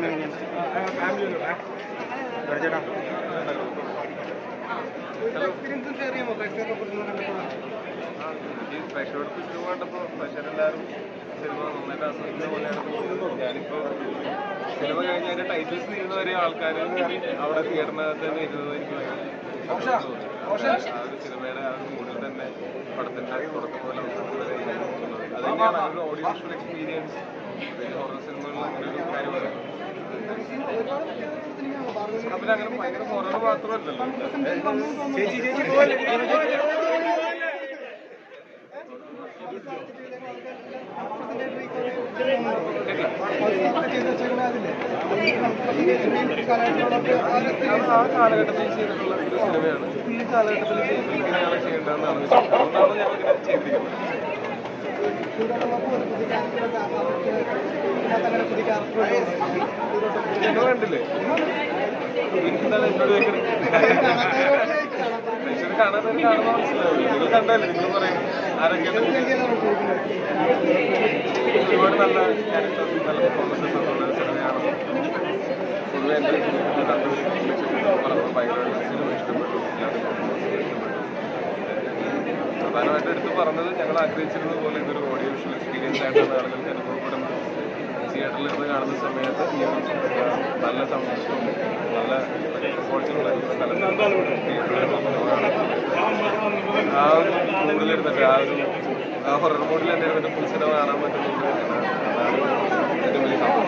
പ്രേക്ഷകർക്ക് സിനിമ കണ്ടപ്പോൾ പ്രേക്ഷകരെല്ലാവരും സിനിമ നന്നായിട്ട് ആസ്വദിക്കുന്ന പോലെയാണ് തോന്നുന്നത്. ഞാനിപ്പോൾ സിനിമ കഴിഞ്ഞ അതിന്റെ ടൈറ്റിൽസ് തീരുന്നവരെ ആൾക്കാർ അവിടെ തിയേറ്ററിനകത്ത് തന്നെ ഇരുന്നത് എനിക്ക് ആ ഒരു സിനിമയുടെ ആ ഒരു മൂഡിൽ തന്നെ പടത്തിന്റെ തുടക്കം പോലെ അത് തന്നെയാണ് ആ ഒരു ഓഡിയോ വിഷ്വൽ എക്സ്പീരിയൻസ്. ഹൊറർ സിനിമകളിൽ അങ്ങനെ ഒരു കാര്യമാണ്. അതിൽ അങ്ങനെ ഭയങ്കര ഹൊറർ മാത്രമല്ലല്ലോ. ആ കാലഘട്ടത്തിൽ ചെയ്തിട്ടുള്ള ഒരു സിനിമയാണ്. ഈ കാലഘട്ടത്തിൽ ഇങ്ങനെയാണ് ചെയ്യേണ്ടതെന്നാണ് അതുകൊണ്ടാണ് ഞങ്ങളിങ്ങനെ ചെയ്തിരിക്കുന്നത്. നിങ്ങൾ കണ്ടില്ലേ? എനിക്കെന്താണ് എന്നോട് പ്രേക്ഷകർ കാണാൻ കാണുമ്പോൾ മനസ്സിലാവില്ല. നിങ്ങൾ കണ്ടല്ലേ? നിങ്ങൾ പറയും ആരൊക്കെയാണ് ഒരുപാട് നല്ല ക്യാരക്ടേഴ്സ് നല്ല പെർഫോമൻസസ് ഉള്ള സിനിമയാണ്. പൊതുവെ എൻ്റെ പറഞ്ഞപ്പോൾ ഭയങ്കരമായിട്ട് സിനിമ ഇഷ്ടപ്പെട്ടു. പ്രധാനമായിട്ട് എടുത്ത് പറഞ്ഞത് ഞങ്ങൾ ആഗ്രഹിച്ചിരുന്നത് പോലെ ഇതൊരു ഓഡിയോ വിഷ്വൽ എക്സ്പീരിയൻസ് ആയിട്ടാണ് ആളുകൾക്ക് അനുഭവപ്പെടുന്നത്. തിയേറ്ററിലിരുന്ന് കാണുന്ന സമയത്ത് ഈ നല്ല സൗണ്ട് സിസ്റ്റവും നല്ല ക്വാളിറ്റിയുള്ള ആ ഒരു മൂഡിലിരുന്നിട്ട് ആ ഹൊറർ മൂഡിൽ തന്നെ ഇരുന്നിട്ട് ഫുൾ സിനിമ കാണാൻ പറ്റുന്നുണ്ട്. അതാണ് ഏറ്റവും വലിയ സംഭവം.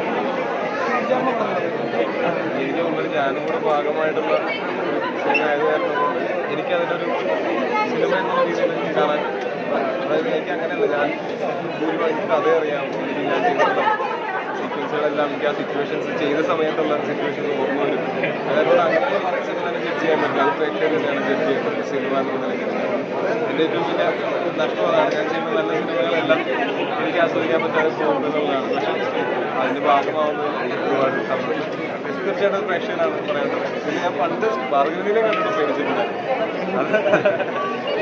എനിക്ക് മുമ്പിൽ ഞാനും കൂടെ ഭാഗമായിട്ടുള്ള സിനിമ ആയത് കാരണം കൊണ്ട് എനിക്കതിനൊരു സിനിമ എന്നുള്ള രീതിയിൽ എനിക്ക് കാണാൻ, അതായത് എനിക്ക് അങ്ങനെയല്ല, ഞാൻ ഭൂരിഭാഗം കഥ അറിയാം. എനിക്ക് ഞാൻ ചെയ്തിട്ടുള്ള സീക്വൻസുകളെല്ലാം എനിക്ക് ആ സിറ്റുവേഷൻസ് ചെയ്ത സമയത്തുള്ള സിറ്റുവേഷൻസ് ഓർമ്മ വരും. അതുകൊണ്ട് അങ്ങനെ സിനിമ ജഡ്ജ് ചെയ്യാൻ പറ്റില്ല. അത് പ്രേക്ഷകർ തന്നെയാണ് ജഡ്ജ് ചെയ്യുന്നത് സിനിമ എന്നുള്ള നിലയ്ക്ക്. എൻ്റെ ഏറ്റവും വലിയ നഷ്ടമാണ് ഞാൻ ചെയ്യുന്ന നല്ല സിനിമകളെല്ലാം എനിക്ക് ആസ്വദിക്കാൻ പറ്റാതെ പോകുന്നതാണ്. പക്ഷേ അതിൻ്റെ ഭാഗമാവുന്നതിൽ ഒരുപാട് സന്തോഷം. തീർച്ചയായിട്ടും പ്രേക്ഷകനാണ് പറയാനുള്ളത്. പിന്നെ ഞാൻ പണ്ട് ഭാർഗവീനെ കണ്ടിട്ട് പേടിച്ചിട്ടുണ്ട്. അത്